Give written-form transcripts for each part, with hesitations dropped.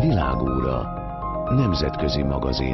Világóra. Nemzetközi magazin.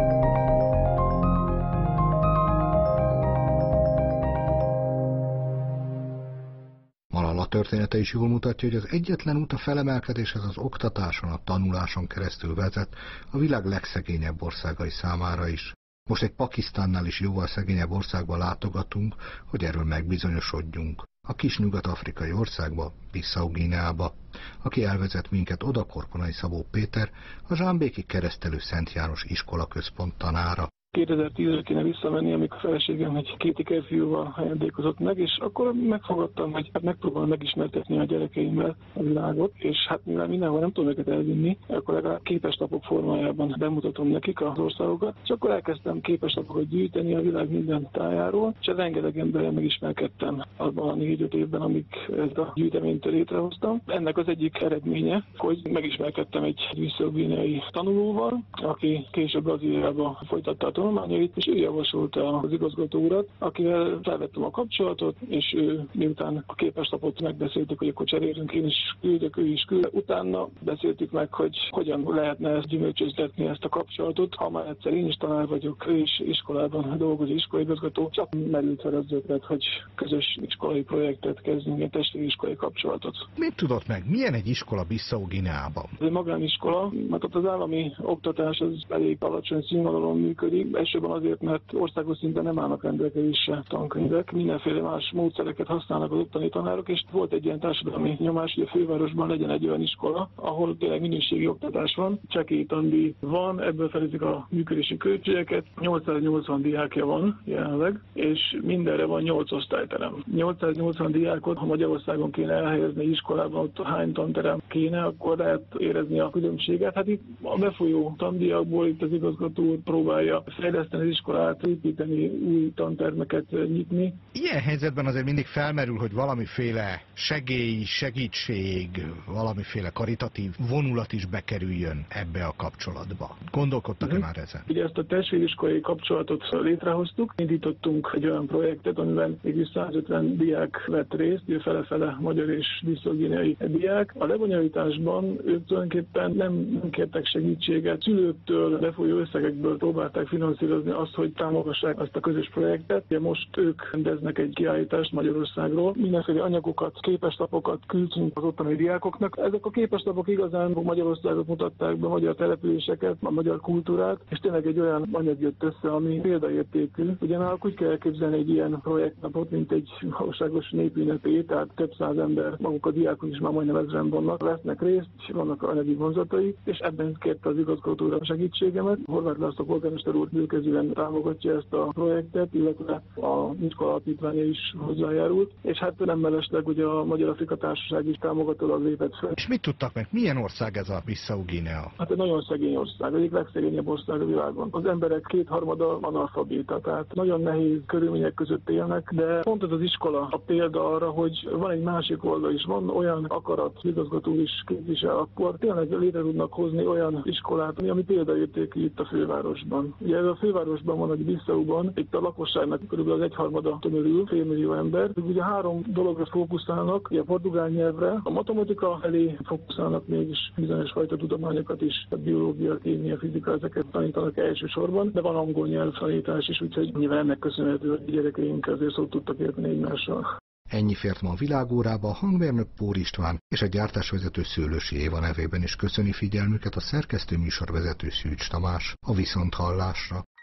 Malala története is jól mutatja, hogy az egyetlen út a felemelkedéshez az oktatáson, a tanuláson keresztül vezet a világ legszegényebb országai számára is. Most egy Pakisztánnál is jóval szegényebb országba látogatunk, hogy erről megbizonyosodjunk. A kis nyugat-afrikai országba, Bissau-Guineába. Aki elvezet minket oda, Korponai Szabó Péter, a Zsámbéki Keresztelő Szent János Iskolaközpont tanára. 2010-re kéne visszamenni, amikor a feleségem egy 2 ikerfiúval ajándékozott meg, és akkor megfogadtam, hogy megpróbálom megismertetni a gyerekeimmel a világot, és hát mivel mindenhol nem tudom őket elvinni, akkor legalább képeslapok formájában bemutatom nekik az országokat, és akkor elkezdtem képeslapokat gyűjteni a világ minden tájáról, és rengeteg emberrel megismerkedtem abban a 4-5 évben, amíg ezt a gyűjteményt létrehoztam. Ennek az egyik eredménye, hogy megismerkedtem egy vissza-guineai tanulóval, aki később Brazíliába folytatta a tanulmányait, és ő javasolta az igazgató urat, akivel felvettem a kapcsolatot, és ő miután a képeslapot megbeszéltük, hogy akkor cserélünk, én is küldök, ő is küld. Utána beszéltük meg, hogy hogyan lehetne ezt gyümölcsöztetni, ezt a kapcsolatot. Ha már egyszer én is tanár vagyok, ő is iskolában dolgozó iskolaigazgató, csak merült fel az ötlet, hogy közös iskolai projektet kezdünk, egy testvériskolai kapcsolatot. Mit tudott meg? Milyen egy iskola Bissau-Guineában? Ez egy magániskola, mert ott az állami oktatás az elég alacsony színvonalon működik. Elsőben azért, mert országos szinten nem állnak rendelkezésre tankönyvek, mindenféle más módszereket használnak az ottani tanárok, és volt egy ilyen társadalmi nyomás, hogy a fővárosban legyen egy olyan iskola, ahol tényleg minőségi oktatás van, csekély tandíj van, ebből fedezik a működési költségeket, 880 diákja van jelenleg, és mindenre van 8 osztályterem. 880 diákot, ha Magyarországon kéne elhelyezni iskolában, ott hány tanterem kéne, akkor lehet érezni a különbséget. Hát itt a befolyó tandíjakból itt az igazgató próbálja fejleszteni az iskolát, építeni, új tantermeket nyitni. Ilyen helyzetben azért mindig felmerül, hogy valamiféle segély, segítség, valamiféle karitatív vonulat is bekerüljön ebbe a kapcsolatba. Gondolkodtak-e már ezen? Ugye ezt a testvériskolai kapcsolatot létrehoztuk, indítottunk egy olyan projektet, amiben mégis 150 diák vett részt, fele-fele magyar és vissza-guineai diák. A lebonyolításban ők tulajdonképpen nem kértek segítséget, szülőktől, befolyó összegekből próbálták finanszírozni azt, hogy támogassák ezt a közös projektet. Ugye most ők rendeznek egy kiállítást Magyarországról. Mindenféle anyagokat, képeslapokat küldünk az ottani diákoknak. Ezek a képeslapok igazán Magyarországot mutatták be, magyar településeket, a magyar kultúrát, és tényleg egy olyan anyag jött össze, ami példaértékű. Ugyanakkor úgy kell elképzelni egy ilyen projektnapot, mint egy valóságos népünnepét, tehát több száz ember, maguk a diákok is már majdnem 1000-en vannak, vesznek részt, és vannak anyagi vonzatai, és ebben kérte az igazgató úr a segítségemet. Horváth László polgármester úr bőkezűen támogatja ezt a projektet, illetve a iskola alapítványa is hozzájárult, és hát nem mellesleg ugye a Magyar-Afrika Társaság is támogatólag lépett fel. És mit tudtak meg? Milyen ország ez a Bissau-Guinea? Hát egy nagyon szegény ország, egyik legszegényebb ország a világon. Az emberek 2/3 analfabéta, tehát nagyon nehéz körülmények között élnek, de pont ez az iskola a példa arra, hogy van egy másik oldal is, van olyan akarat, igazgató is képvisel, akkor tényleg létre tudnak hozni olyan iskolát, ami példaértékű itt a fővárosban. Ugye ez a fővárosban van, hogy Bissauban, itt a lakosságnak körülbelül az 1/3 tömörül, 500 000 ember. Ugye 3 dologra fókuszálnak, ugye a portugál nyelvre, a matematika elé fókuszálnak mégis bizonyos fajta tudományokat is, a biológia, kémia, fizika, ezeket tanítanak elsősorban, de van angol nyelvtanítás is, úgyhogy nyilván ennek köszönhető, hogy a gyerekeink azért szót tudtak érteni egymással. Ennyi fért ma a Világórába, a hangmérnök Pór István és a gyártásvezető Szőlősi Éva nevében is köszöni figyelmüket a szerkesztő műsorvezető Szűcs Tamás. A viszonthallásra.